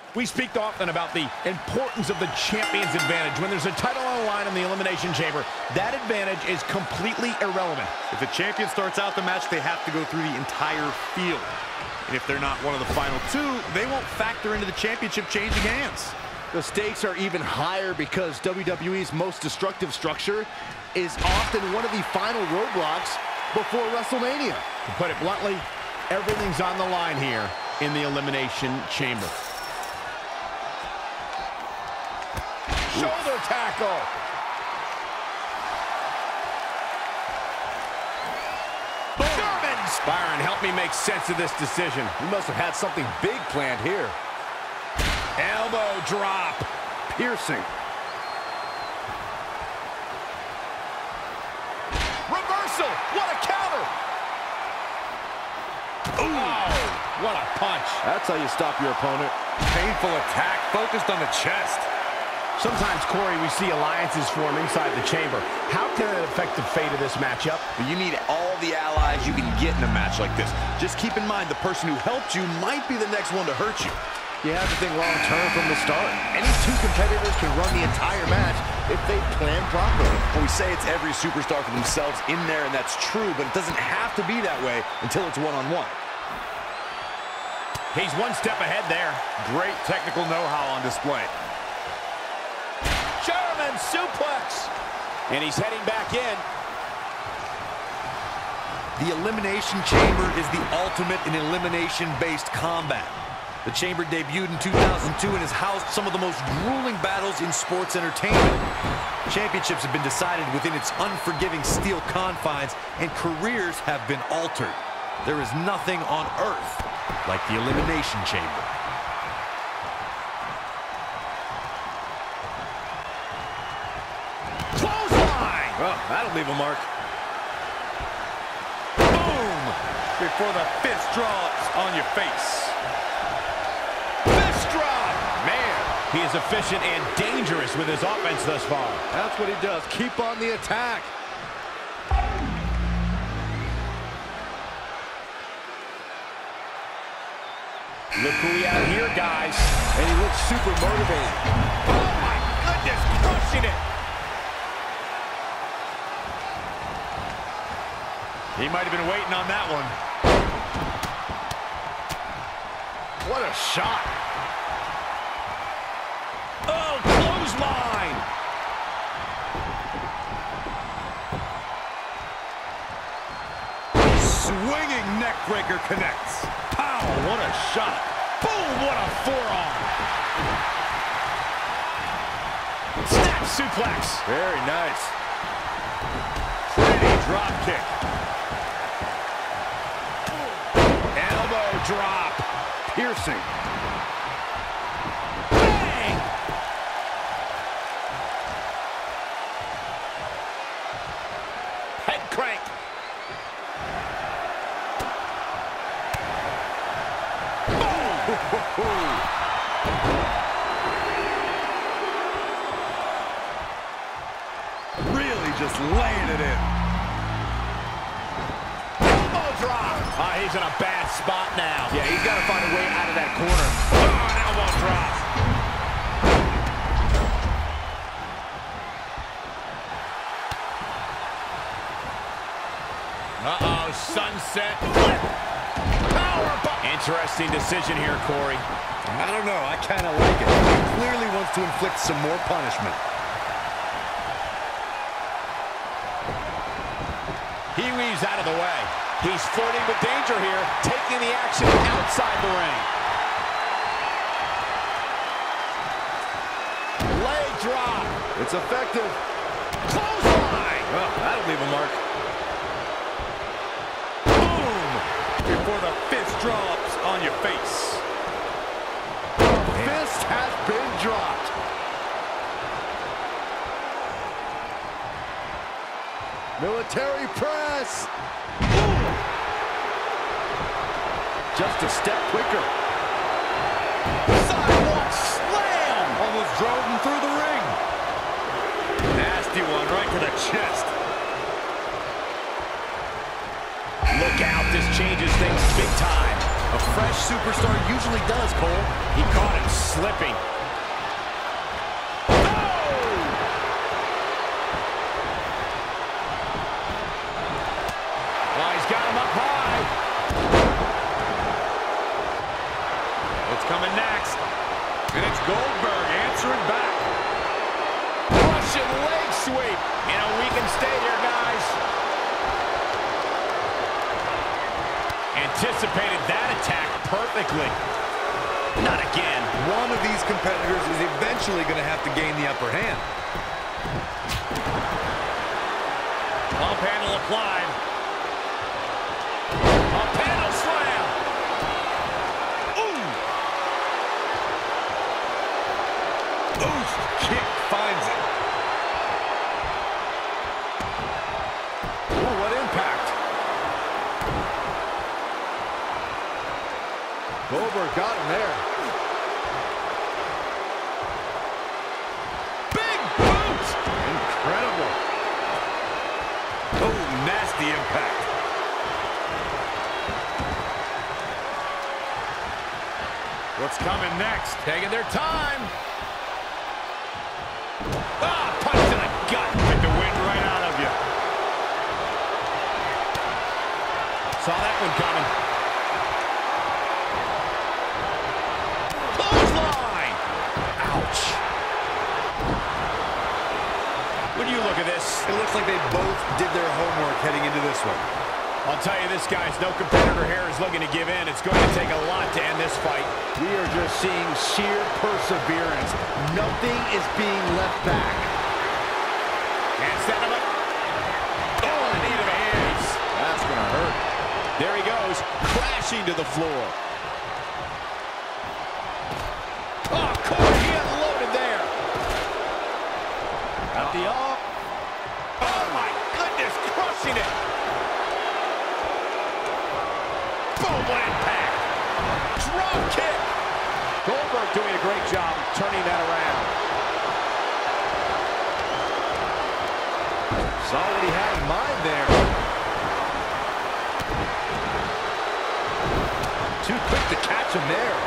We speak often about the importance of the champion's advantage. When there's a title on the line in the Elimination Chamber, that advantage is completely irrelevant. If the champion starts out the match, they have to go through the entire field. And if they're not one of the final two, they won't factor into the championship changing hands. The stakes are even higher because WWE's most destructive structure is often one of the final roadblocks before WrestleMania. To put it bluntly, everything's on the line here in the Elimination Chamber. Shoulder tackle. Germans. Byron, help me make sense of this decision. He must have had something big planned here. Elbow drop. Piercing. Reversal. What a counter. Oh, what a punch. That's how you stop your opponent. Painful attack focused on the chest. Sometimes, Corey, we see alliances form inside the chamber. How can it affect the fate of this matchup? You need all the allies you can get in a match like this. Just keep in mind the person who helped you might be the next one to hurt you. You have to think long-term from the start. Any two competitors can run the entire match if they plan properly. Well, we say it's every superstar for themselves in there, and that's true, but it doesn't have to be that way until it's one-on-one. He's one step ahead there. Great technical know-how on display. German suplex. And he's heading back in. The Elimination Chamber is the ultimate in elimination-based combat. The Chamber debuted in 2002 and has housed some of the most grueling battles in sports entertainment. Championships have been decided within its unforgiving steel confines, and careers have been altered. There is nothing on earth like the Elimination Chamber. Clothesline! Well, that'll leave a mark. Boom! Before the fist drops on your face. Fist drop! Man, he is efficient and dangerous with his offense thus far. That's what he does. Keep on the attack. Look who we have here, guys. And he looks super motivated. Oh, my goodness, crushing it. He might have been waiting on that one. What a shot. Oh, clothesline. Swinging neckbreaker connects. Pow, what a shot. Boom, what a forearm. Snap suplex. Very nice. Pretty drop kick. Elbow drop. Piercing. Bang! Head crank. Really just laying it in. Elbow drop. He's in a bad spot now. Yeah, he's got to find a way out of that corner. Oh, an elbow drop. Uh-oh, sunset flip. Power bomb. Interesting decision here, Corey. I don't know, I kind of like it. He clearly wants to inflict some more punishment. He weaves out of the way. He's flirting with danger here, taking the action outside the ring. Leg drop. It's effective. Clothesline. Well, that'll leave a mark. Boom. Before the fist drops on your face. Fist has been dropped. Military press. Just a step quicker. Sidewalk slam. Almost drove him through the ring. Nasty one right to the chest. Look out, this changes things big time. A fresh superstar usually does, Cole. He caught him slipping. Got him up high. It's coming next. And it's Goldberg answering back. Russian leg sweep. We can stay here, guys. Anticipated that attack perfectly. Not again. One of these competitors is eventually going to have to gain the upper hand. Pump handle applied. A panel slam! Ooh! Oof! Kick finds it. Ooh, what impact! Goldberg got him there. Big boot! Incredible. Oh, nasty impact. What's coming next? Taking their time. Ah, punch to the gut. Took the wind right out of you. Saw that one coming. Clothesline. Ouch. When you look at this, It looks like they both did their homework heading into this one. I'll tell you this, guys, no competitor here is looking to give in. It's going to take a lot to end this fight. We are just seeing sheer perseverance. Nothing is being left back. Handstand of it. Oh, the knee to the hands. That's going to hurt. There he goes, crashing to the floor. Oh, Corey, he unloaded there. At the arm. Oh, my goodness, crushing it. Boom, what impact. Drop kick. Goldberg doing a great job turning that around. Saw what he had in mind there. Too quick to catch him there.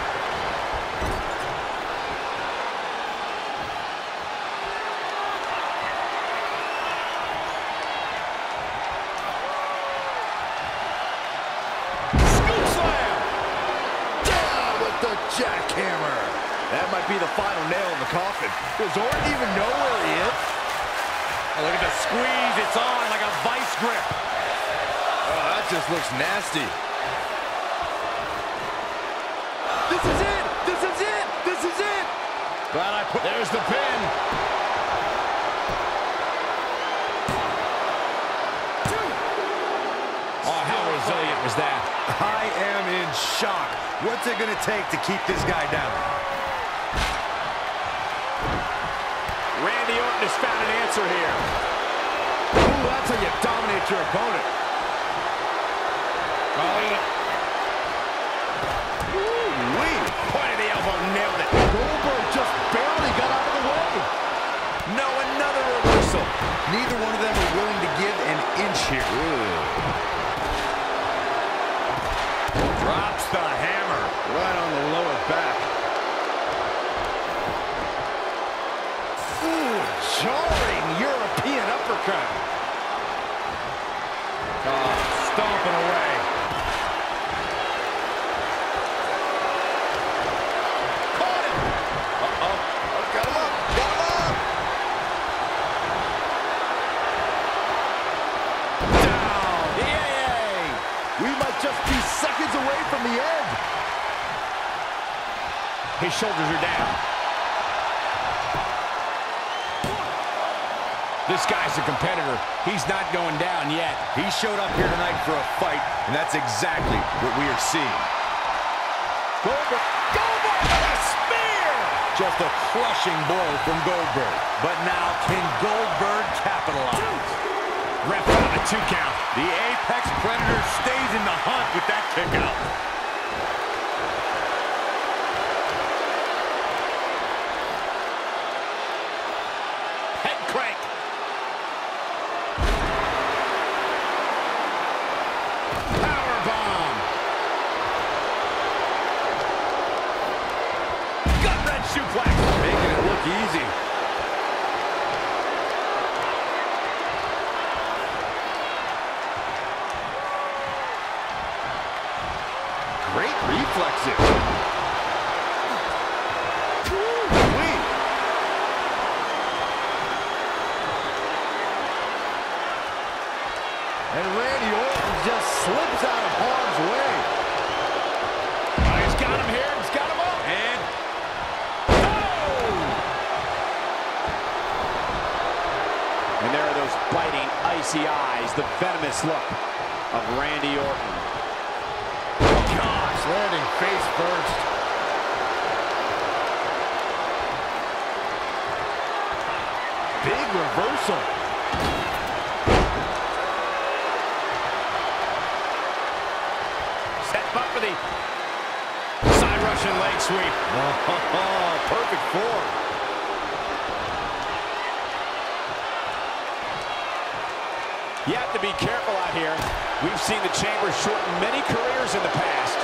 Jackhammer. That might be the final nail in the coffin. Does Orton even know where he is? Oh, look at the squeeze. It's on like a vice grip. Oh, that just looks nasty. This is it! This is it! This is it! Glad I put... There's the pin. Oh, how resilient was that? I am in shock. What's it going to take to keep this guy down? Randy Orton has found an answer here. Ooh, that's how you dominate your opponent. Ooh-wee. Point of the elbow, nailed it. Goldberg just barely got out of the way. No, another reversal. Neither one of them are willing to give an inch here. Drops the hammer. Right on the lower back. Ooh, jarring European uppercut. Stomping away. Caught him. Uh-oh. Got him up. Got him up. Down. Yay! We might just be seconds away from the end. His shoulders are down. This guy's a competitor. He's not going down yet. He showed up here tonight for a fight, and that's exactly what we are seeing. Goldberg. Goldberg with a spear! Just a crushing blow from Goldberg. But now, can Goldberg capitalize? Ref on a 2 count. The Apex Predator stays in the hunt with that kick out. Head crank. Power bomb. fighting icy eyes, the venomous look of Randy Orton. Gosh, landing face first. Big reversal. Set up for the side Russian leg sweep. Oh, perfect form. You have to be careful out here. We've seen the Chamber shorten many careers in the past.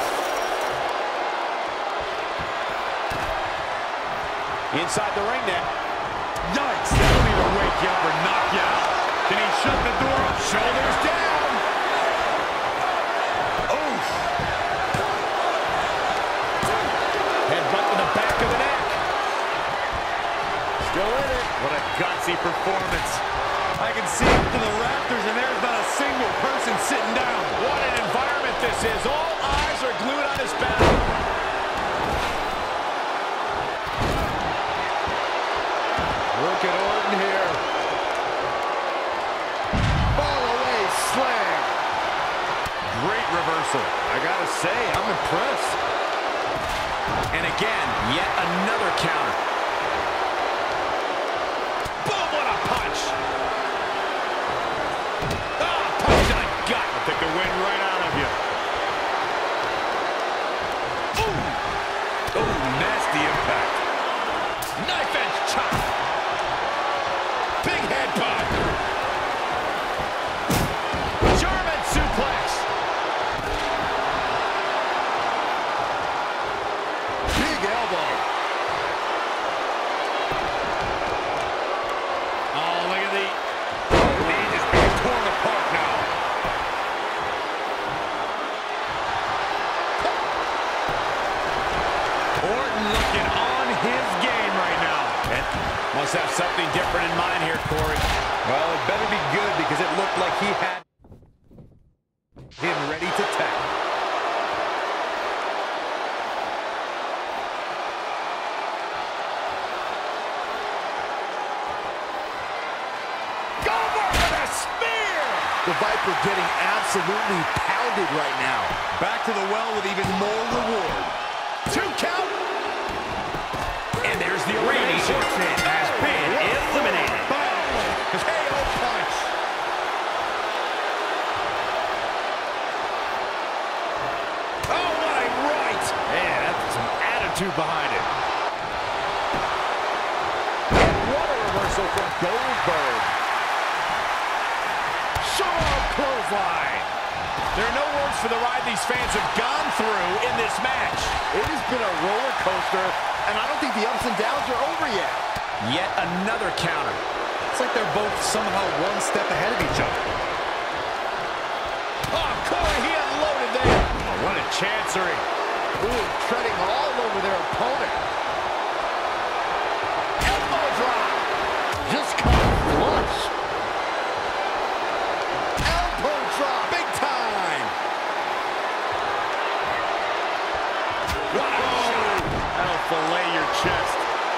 Inside the ring net. Yikes! That'll either wake you up or knock you out. Can he shut the door? Shoulders down. Oof! Headbutt to the back of the neck. Still in it. What a gutsy performance. I can see up to the rafters, and there's not a single person sitting down. What an environment this is. All eyes are glued on his battle. Look at Orton here. Fall away slam. Great reversal. I gotta say, I'm impressed. And again, yet another counter. Boom, what a punch. Ah, punch to the gut. I'll take the wind right out of you. Ooh. Ooh, nasty impact. Knife edge chop. Big headbutt. German suplex. Big elbow. Oh, look at the... Man is being torn apart now. Orton looking on his game right now. And must have something different in mind here, Corey. Well, it better be good because it looked like he had him ready to tap. Goldberg with a spear! The Viper getting absolutely pounded right now. Back to the well with even more reward. 2 count. And there's the Randy elimination. Orton has been eliminated. KO punch. Oh, what a right. Man, that's some attitude behind it. And what a reversal from Goldberg. Sharp clothesline. There are no words for the ride these fans have gone through in this match. It has been a roller coaster, and I don't think the ups and downs are over yet. Yet another counter. It's like they're both somehow one step ahead of each other. Oh, Corey, he unloaded there. Oh, what a chancery. Ooh, treading all over their opponent. Elbow drop. Just caught flush. Elbow drop. Big time. What a shot. That'll fillet your chest.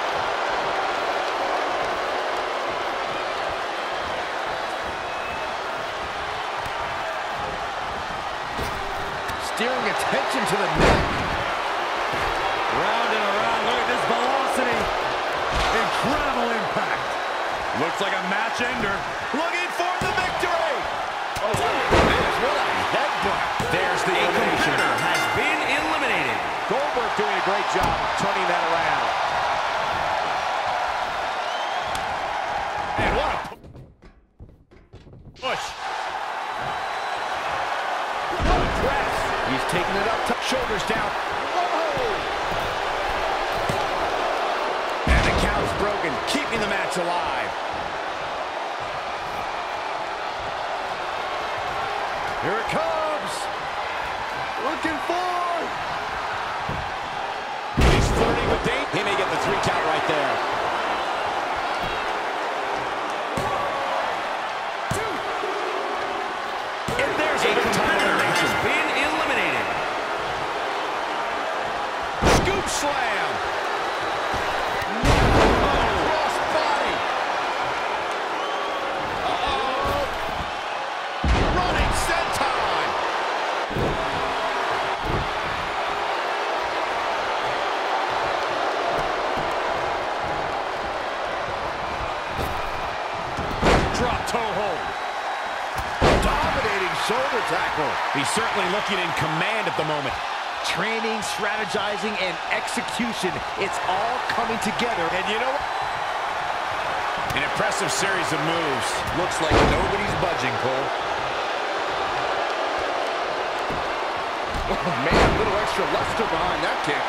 Steering attention to the neck. Round and around. Look at this velocity. Incredible impact. Looks like a match ender. Looking for the victory. Oh, what a headbutt. There's the A elimination. competitor has been eliminated. Goldberg doing a great job of turning that around. And what a push. What a press. He's taking it up top. Shoulders down. Whoa! And the count's broken, keeping the match alive. Here it comes. Looking for. He's flirting with Dane. He may get the 3 count right there. And there's A a big time competitor elimination. has been eliminated. Scoop slam. Oh, cross body. drop toe hold. Dominating shoulder tackle. He's certainly looking in command at the moment. Training, strategizing, and execution. It's all coming together. And you know what? An impressive series of moves. Looks like nobody's budging, Cole. Oh, man, a little extra luster behind that kick.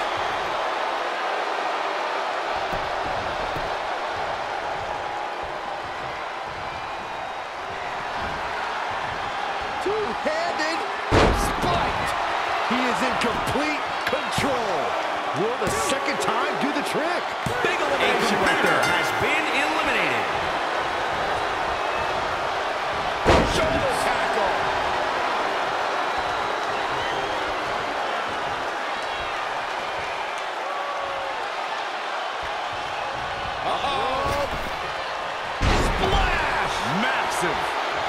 Two-handed spiked. He is in complete control. Will the second time do the trick? Big elimination right there. Has been eliminated. Shoulder tackle. Uh-oh. Splash! Massive.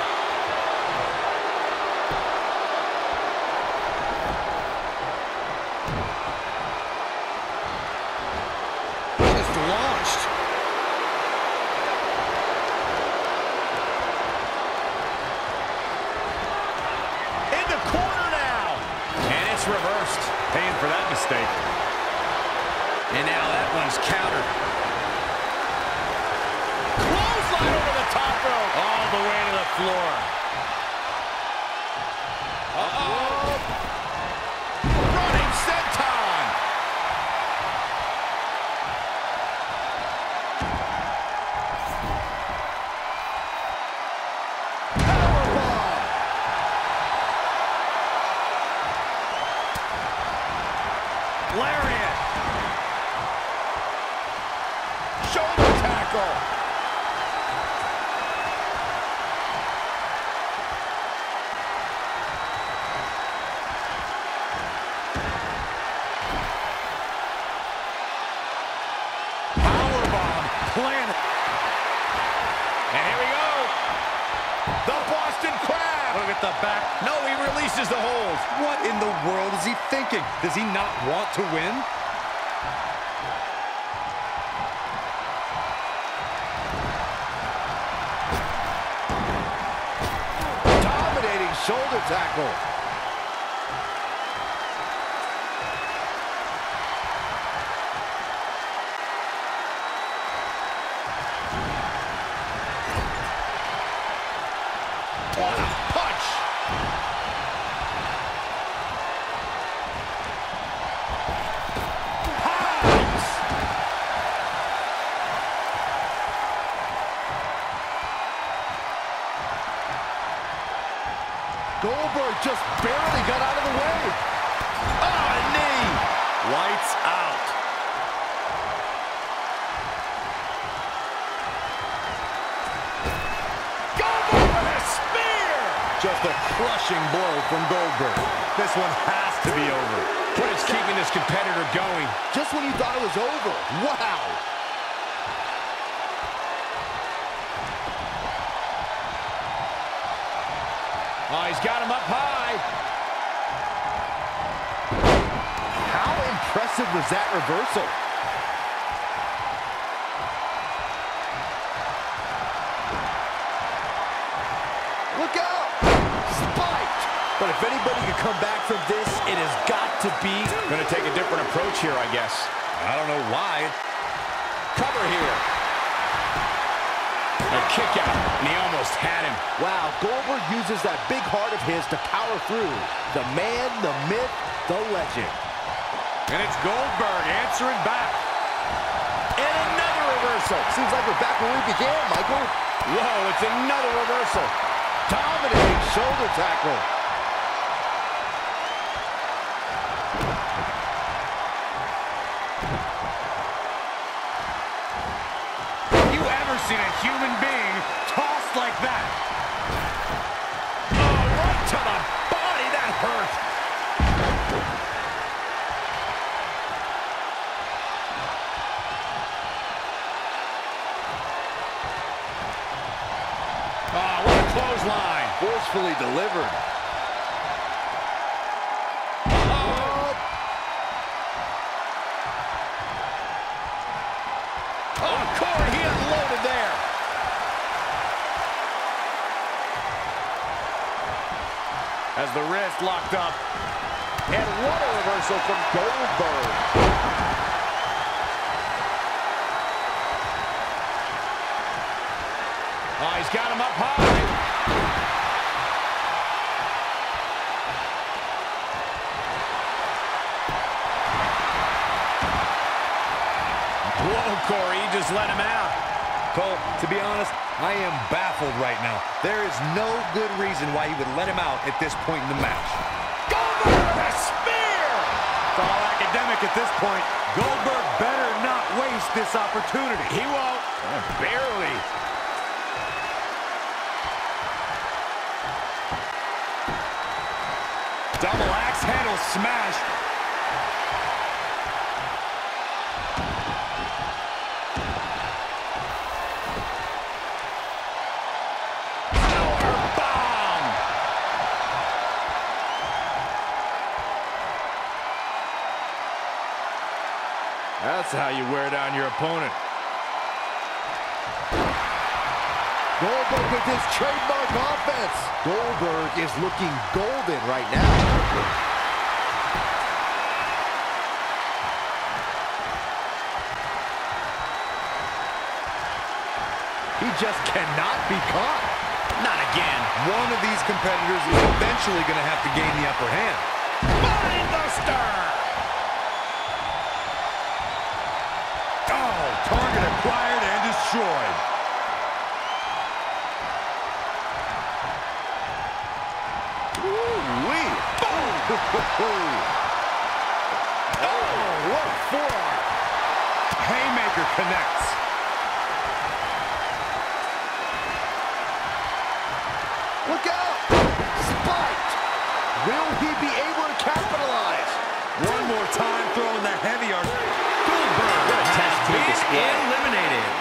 Just launched. In the corner now. And it's reversed. Paying for that mistake. And now that one's countered. Clothesline over the top rope. All the way to the floor. Uh-oh. Running senton. Powerbomb. Lariat. Shoulder tackle. Powerbomb planted. And here we go. The Boston Crab. Look at the back. No, he releases the hold. What in the world is he thinking? Does he not want to win? Dominating shoulder tackle. What a punch. Highs. Goldberg just barely got out of the way. Oh, a knee. Lights out. Goldberg with a spear. Just a crushing blow from Goldberg. This one has to be over. What is keeping this competitor going? Just when you thought it was over. Wow. Oh, he's got him up high. How impressive was that reversal? Look out! Spiked! But if anybody could come back from this, it has got to be... Gonna take a different approach here, I guess. I don't know why. Cover here. A kick out, and he almost had him. Wow, Goldberg uses that big heart of his to power through. The man, the myth, the legend. And it's Goldberg answering back. And another reversal. Seems like we're back where we began, Michael. Whoa, it's another reversal. Dominating shoulder tackle. Have you ever seen a human being tossed like that? Oh, right to the body. That hurt. Oh, what a clothesline. Forcefully delivered. Oh, Corey, he unloaded there. as the wrist locked up. And what a reversal from Goldberg. Oh, he's got him up high. Whoa, Corey, he just let him out. Cole, to be honest, I am baffled right now. There is no good reason why he would let him out at this point in the match. Goldberg, a spear! It's all academic at this point. Goldberg better not waste this opportunity. He won't. Barely. Double axe handle smash. That's how you wear down your opponent. Goldberg with his trademark offense. Goldberg is looking golden right now. He just cannot be caught. Not again. One of these competitors is eventually going to have to gain the upper hand. Mindbuster! Oh, target acquired and destroyed. Woo-wee. Boom! Oh, what a forearm. Haymaker connects. Look out! Spiked! Will he be able to capitalize? One more time throwing the heavy arm. Goldberg has been eliminated.